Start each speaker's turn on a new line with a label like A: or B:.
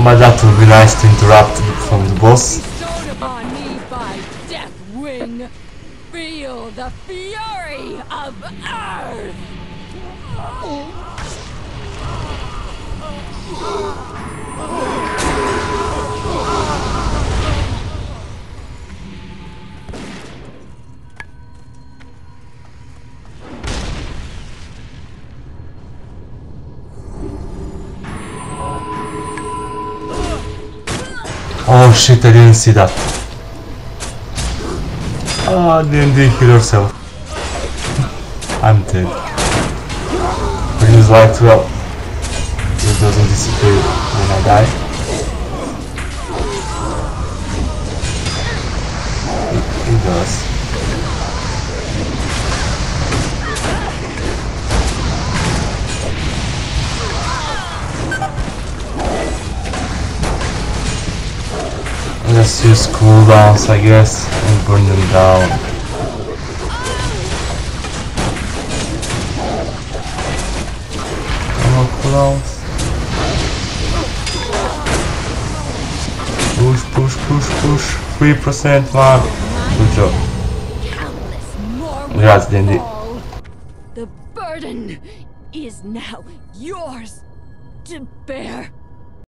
A: But that would be nice to interrupt from the boss.
B: Bestowed upon me by Deathwing. Feel the fury of Earth.
A: Oh shit, I didn't see that. Ah, D&D heal yourself. I'm dead. Brings light well. It doesn't disappear when I die. It does. Let's use cooldowns, I guess, and burn them down. More cooldowns. Push, push, push, push. 3% man. Good job. Congrats, D&D.
B: The burden is now yours to bear.